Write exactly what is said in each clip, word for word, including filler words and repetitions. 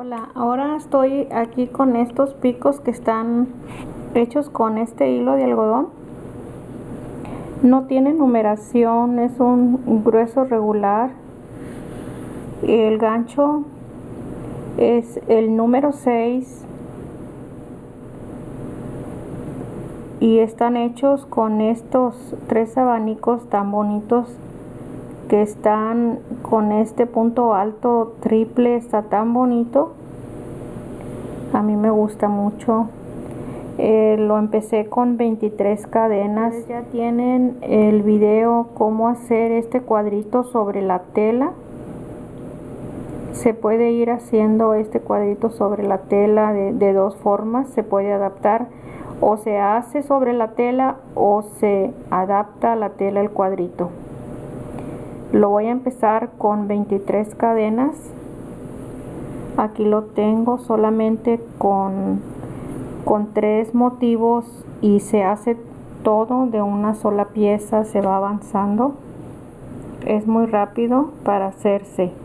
Hola, ahora estoy aquí con estos picos que están hechos con este hilo de algodón. No tiene numeración, es un grueso regular. El gancho es el número seis y están hechos con estos tres abanicos tan bonitos que están con este punto alto triple. Está tan bonito, a mí me gusta mucho. Eh, lo empecé con veintitrés cadenas. Ustedes ya tienen el video cómo hacer este cuadrito sobre la tela. Se puede ir haciendo este cuadrito sobre la tela de, de dos formas. Se puede adaptar, o se hace sobre la tela o se adapta a la tela el cuadrito. Lo voy a empezar con veintitrés cadenas. Aquí lo tengo solamente con con tres motivos y se hace todo de una sola pieza. Se va avanzando, es muy rápido para hacerse.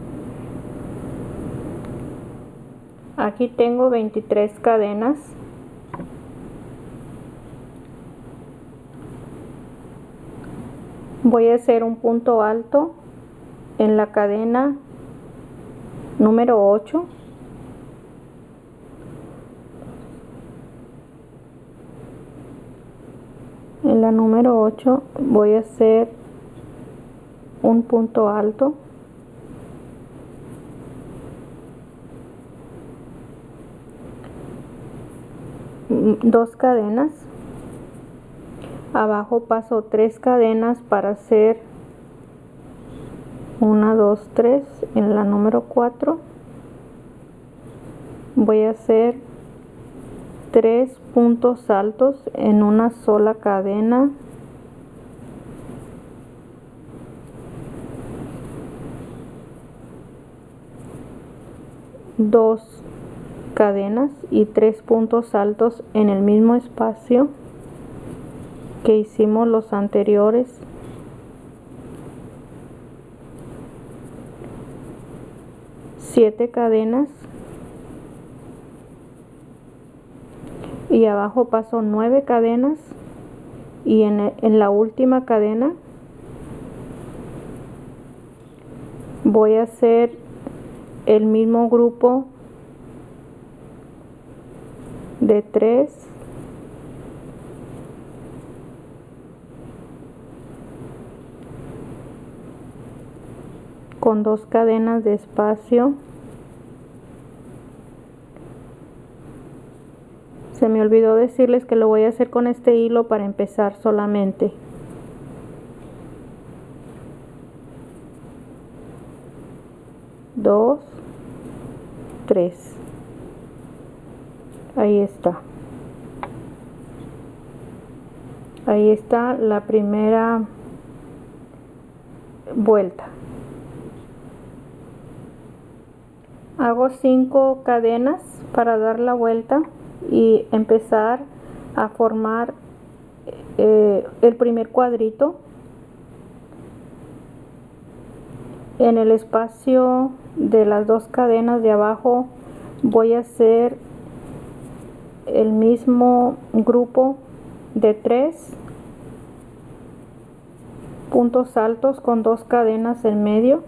Aquí tengo veintitrés cadenas. Voy a hacer un punto alto en la cadena número ocho. En la número ocho voy a hacer un punto alto, dos cadenas, abajo paso tres cadenas para hacer una, dos, tres. En la número cuatro voy a hacer tres puntos altos en una sola cadena, dos cadenas y tres puntos altos en el mismo espacio que hicimos los anteriores. Siete cadenas y abajo paso nueve cadenas, y en, en la última cadena voy a hacer el mismo grupo de tres con dos cadenas de espacio. Se me olvidó decirles que lo voy a hacer con este hilo para empezar solamente. Dos, tres. Ahí está. Ahí está la primera vuelta. Hago cinco cadenas para dar la vuelta y empezar a formar eh, el primer cuadrito. En el espacio de las dos cadenas de abajo voy a hacer el mismo grupo de tres puntos altos con dos cadenas en medio.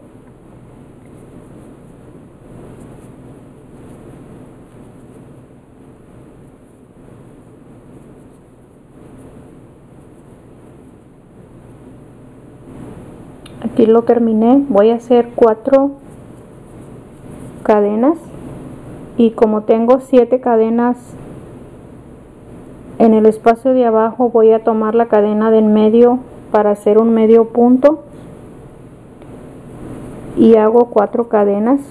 Aquí lo terminé. Voy a hacer cuatro cadenas y como tengo siete cadenas en el espacio de abajo, voy a tomar la cadena del medio para hacer un medio punto y hago cuatro cadenas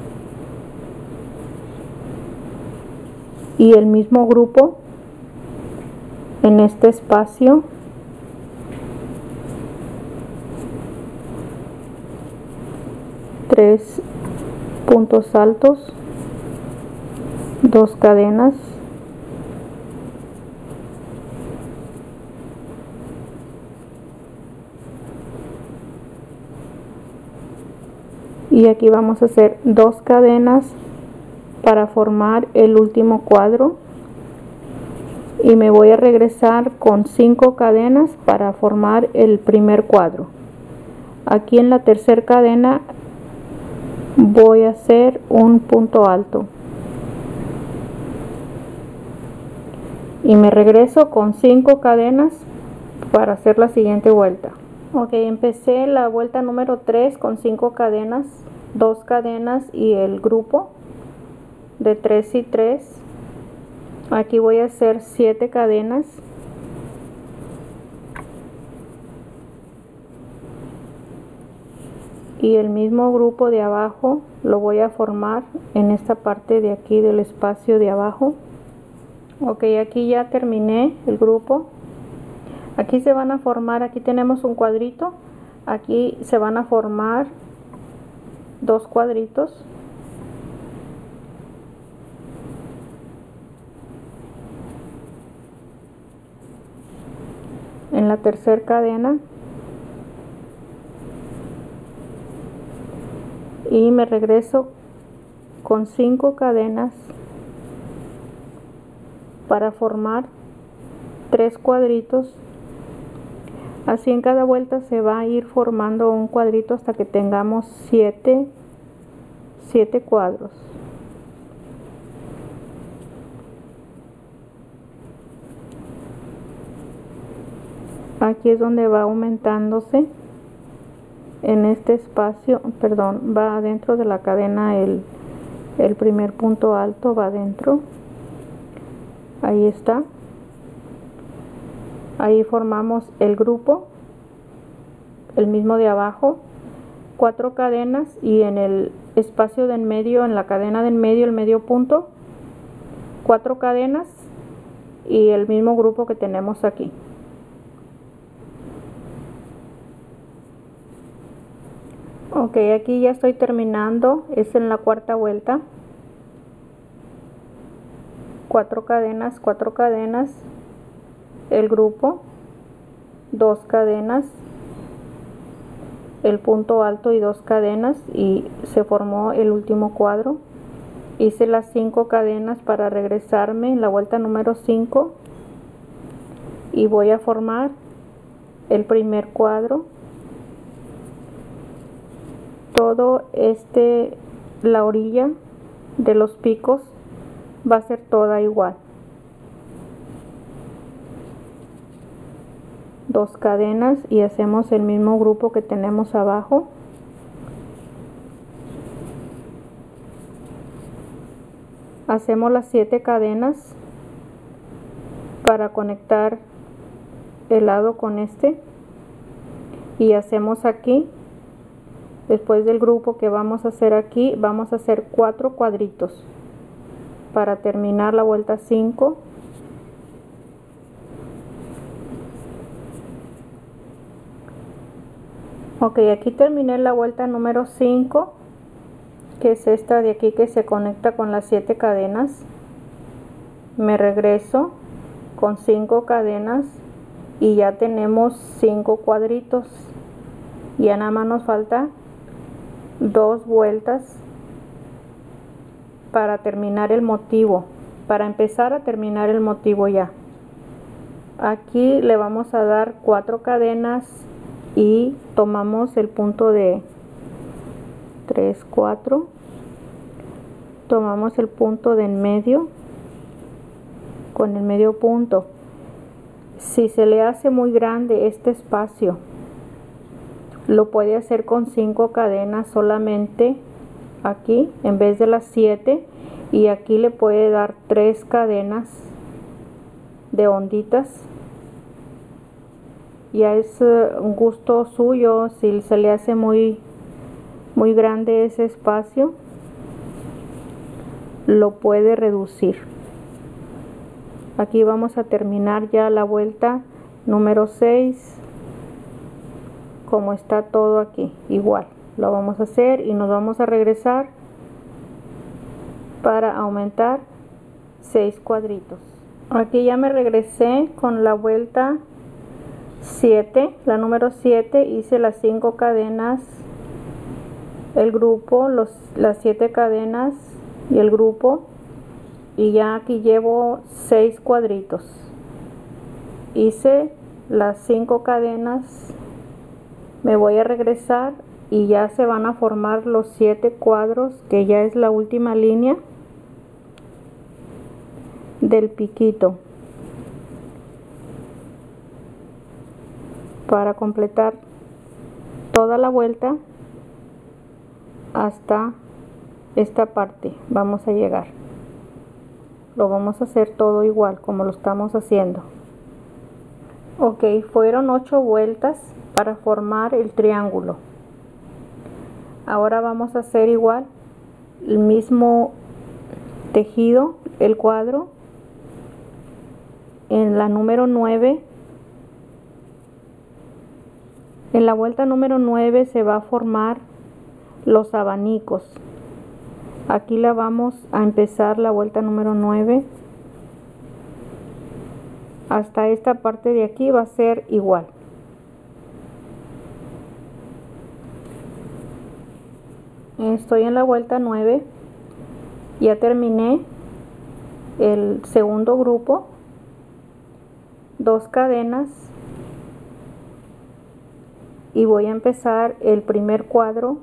y el mismo grupo en este espacio. Tres puntos altos, dos cadenas, y aquí vamos a hacer dos cadenas para formar el último cuadro y me voy a regresar con cinco cadenas para formar el primer cuadro. Aquí en la tercera cadena voy a hacer un punto alto y me regreso con cinco cadenas para hacer la siguiente vuelta. Ok, empecé la vuelta número tres con cinco cadenas, dos cadenas y el grupo de tres y tres. Aquí voy a hacer siete cadenas y el mismo grupo de abajo lo voy a formar en esta parte de aquí del espacio de abajo. Ok, aquí ya terminé el grupo. Aquí se van a formar, aquí tenemos un cuadrito, aquí se van a formar dos cuadritos. En la tercera cadena y me regreso con cinco cadenas para formar tres cuadritos. Así en cada vuelta se va a ir formando un cuadrito hasta que tengamos siete, siete cuadros. Aquí es donde va aumentándose en este espacio, perdón, va adentro de la cadena el, el primer punto alto, va adentro. Ahí está. Ahí formamos el grupo, el mismo de abajo, cuatro cadenas y en el espacio de en medio, en la cadena de en medio, el medio punto, cuatro cadenas y el mismo grupo que tenemos aquí. Ok, aquí ya estoy terminando, es en la cuarta vuelta. Cuatro cadenas, cuatro cadenas, el grupo, dos cadenas, el punto alto y dos cadenas y se formó el último cuadro. Hice las cinco cadenas para regresarme en la vuelta número cinco y voy a formar el primer cuadro. Todo este, la orilla de los picos va a ser toda igual. Dos cadenas y hacemos el mismo grupo que tenemos abajo. Hacemos las siete cadenas para conectar el lado con este y hacemos aquí. Después del grupo que vamos a hacer aquí, vamos a hacer cuatro cuadritos para terminar la vuelta cinco. Ok, aquí terminé la vuelta número cinco, que es esta de aquí que se conecta con las siete cadenas. Me regreso con cinco cadenas y ya tenemos cinco cuadritos. Ya nada más nos falta dos vueltas para terminar el motivo, para empezar a terminar el motivo ya. Aquí le vamos a dar cuatro cadenas y tomamos el punto de tres, cuatro, tomamos el punto de en medio con el medio punto. Si se le hace muy grande este espacio, lo puede hacer con cinco cadenas solamente aquí en vez de las siete, y aquí le puede dar tres cadenas de onditas. Ya es un gusto suyo. Si se le hace muy muy grande ese espacio, lo puede reducir. Aquí vamos a terminar ya la vuelta número seis. Como está todo aquí, igual lo vamos a hacer y nos vamos a regresar para aumentar seis cuadritos. Aquí ya me regresé con la vuelta siete, la número siete. Hice las cinco cadenas, el grupo, los, las siete cadenas y el grupo, y ya aquí llevo seis cuadritos. Hice las cinco cadenas, me voy a regresar y ya se van a formar los siete cuadros, que ya es la última línea del piquito, para completar toda la vuelta hasta esta parte. Vamos a llegar, lo vamos a hacer todo igual como lo estamos haciendo. Ok, fueron ocho vueltas para formar el triángulo. Ahora vamos a hacer igual el mismo tejido, el cuadro, en la número nueve. En la vuelta número nueve se va a formar los abanicos. Aquí la vamos a empezar la vuelta número nueve. Hasta esta parte de aquí va a ser igual. Estoy en la vuelta nueve. Ya terminé el segundo grupo. Dos cadenas. Y voy a empezar el primer cuadro.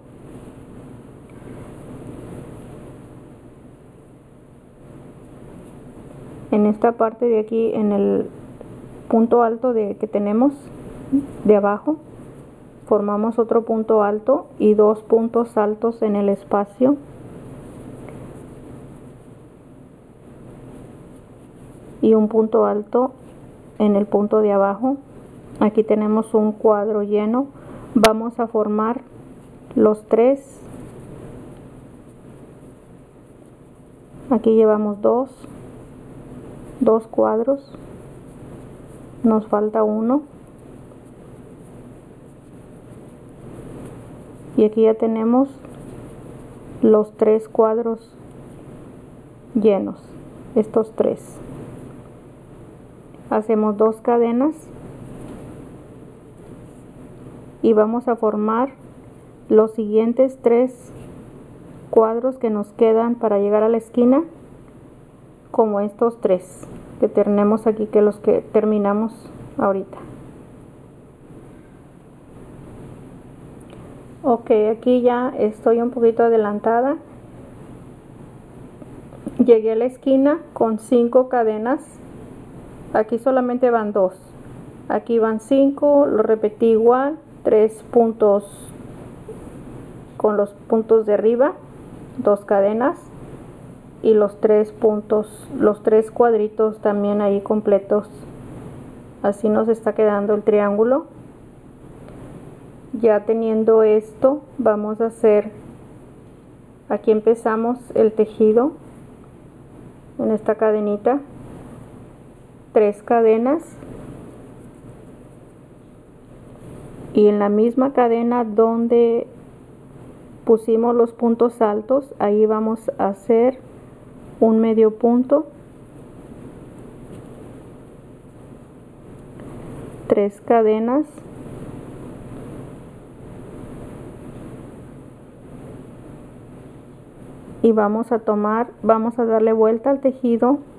En esta parte de aquí, en el punto alto de que tenemos de abajo, formamos otro punto alto y dos puntos altos en el espacio. Y un punto alto en el punto de abajo. Aquí tenemos un cuadro lleno. Vamos a formar los tres. Aquí llevamos dos. Dos cuadros. Nos falta uno. Y aquí ya tenemos los tres cuadros llenos. Estos tres. Hacemos dos cadenas. Y vamos a formar los siguientes tres cuadros que nos quedan para llegar a la esquina, como estos tres que tenemos aquí, que los que terminamos ahorita. Ok, aquí ya estoy un poquito adelantada. Llegué a la esquina con cinco cadenas. Aquí solamente van dos. Aquí van cinco, lo repetí igual. Tres puntos con los puntos de arriba, dos cadenas, y los tres puntos, los tres cuadritos también ahí completos. Así nos está quedando el triángulo. Ya teniendo esto, vamos a hacer, aquí empezamos el tejido en esta cadenita, tres cadenas. Y en la misma cadena donde pusimos los puntos altos, ahí vamos a hacer un medio punto, tres cadenas, y vamos a tomar, vamos a darle vuelta al tejido